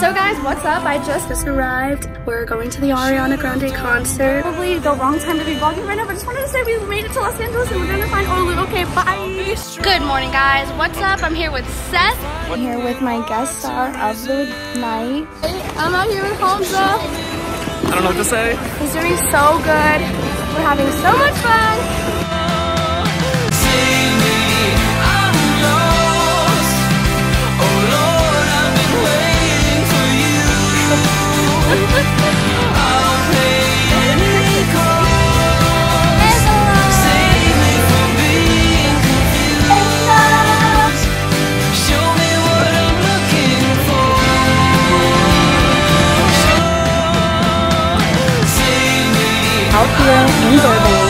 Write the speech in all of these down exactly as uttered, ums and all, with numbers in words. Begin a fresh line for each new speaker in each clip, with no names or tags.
So guys, what's up? I just, just arrived. We're going to the Ariana Grande concert. Probably the wrong time to be vlogging right now, but just wanted to say we made it to Los Angeles and we're gonna find Olu. Okay, bye. Good morning guys, what's up? I'm here with Seth. I'm here with my guest star of the night. I'm out here with Hamza.
I don't know what to say.
He's doing so good. We're having so much fun. Out here in Burbank.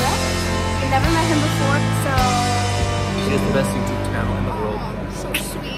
Never met him before, so...
She has the best YouTube channel in the world.
So sweet.